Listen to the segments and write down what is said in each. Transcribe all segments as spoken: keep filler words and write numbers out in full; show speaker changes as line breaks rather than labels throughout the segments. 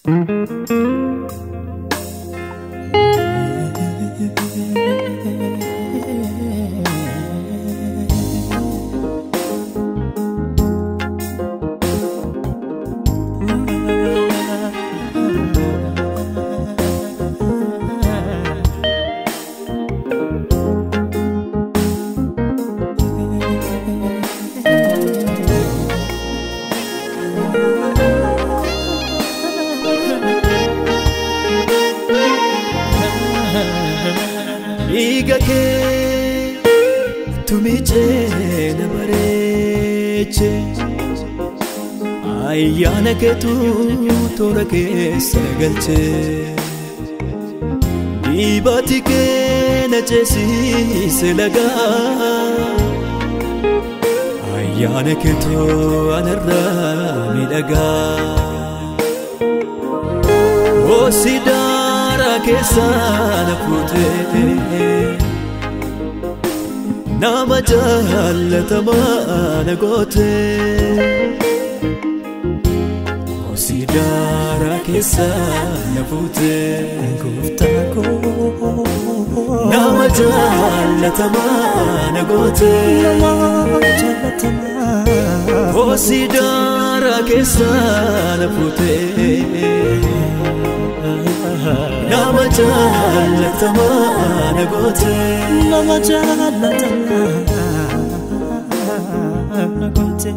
Igake tumiche na bareche ayana ke tu tora ke sagalche dibati ke nachesi se laga ayana ke tu anarra milaga o sidara ke sana pute nama jallata mana gote o sidara ke sana pute guftako nama jallata mana gote o sidara ke sana pute nama jallata mana gote nama jallata mana gote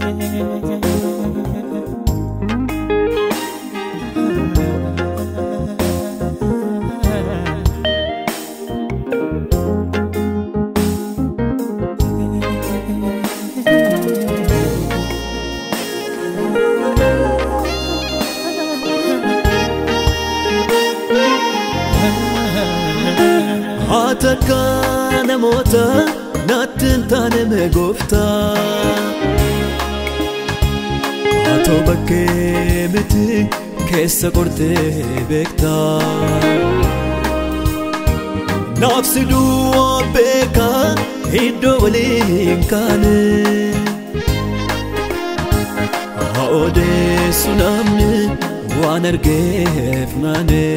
Atakana mota natin tane me gofta ato bakke miti kessa korte bekta nafsi duwa beka hiddo walin kane aode sunamni wanargef mane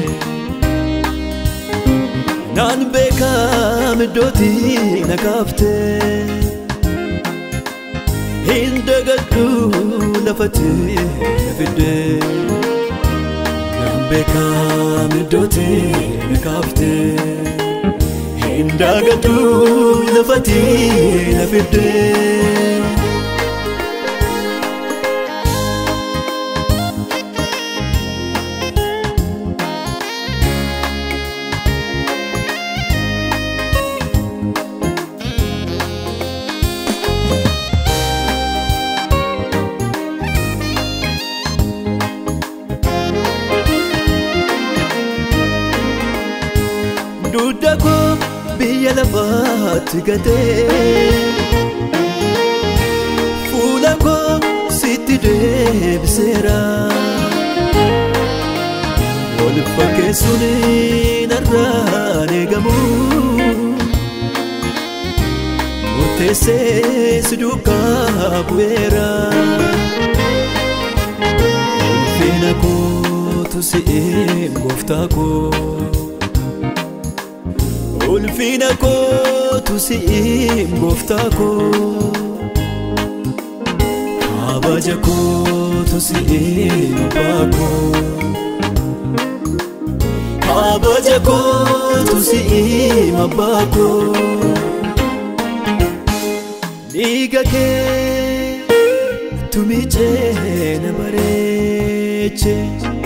nan beka midoti nakafte hindagadu lafati nafide nan beka midoti nakafte hindagadu lafati nafide Dudako biya lafat gate fulako siti debsera wal fakesuni narane gamu utese suduka buera finako tusi goftako ulfinako tusiim goftako abajako tusiim bako abajako tusiim bako nigake tumiche na bareche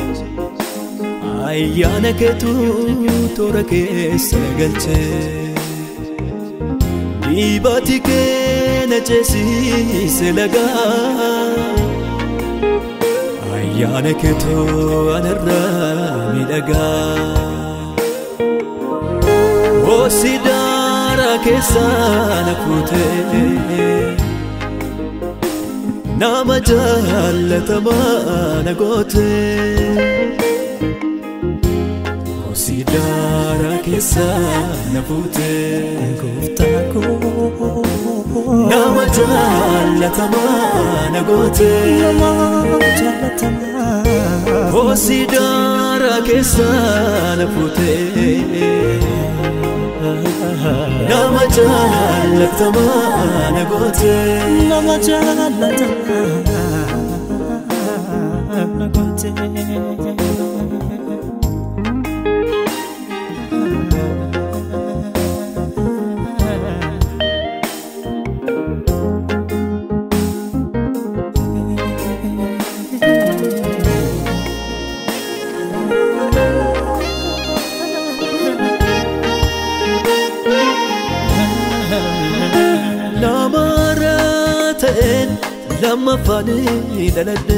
ayana ke tu tora ke sagalche dibati ke nachesi se laga ayana ke tu anarra milaga o sidara ke sana pute nama jallata mana gote sidara ke sana pute guftako nama jallata mana gote o Asidara kesana fute Nama jalat tamana gote Nama jalat tamana gote لما فاني دلد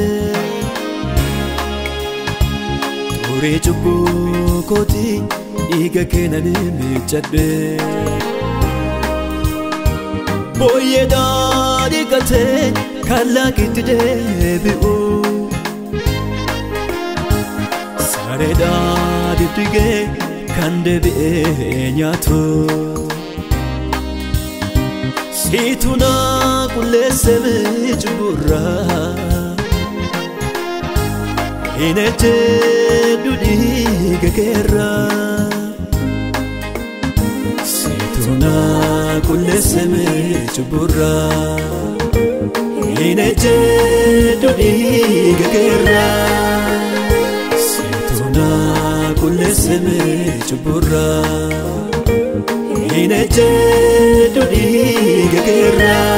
توري جبو كوتي إيجا كينا نمجد بوي دادي كتين كلا كتدبئو ساري دادي بتيجي كان دبئي نياتو سيتونا كل سمج برا هنا جدودي ككرا سيتونا كل سمج برا هنا جدودي ككرا سيتونا كل سمج برا هنا جدودي ككرا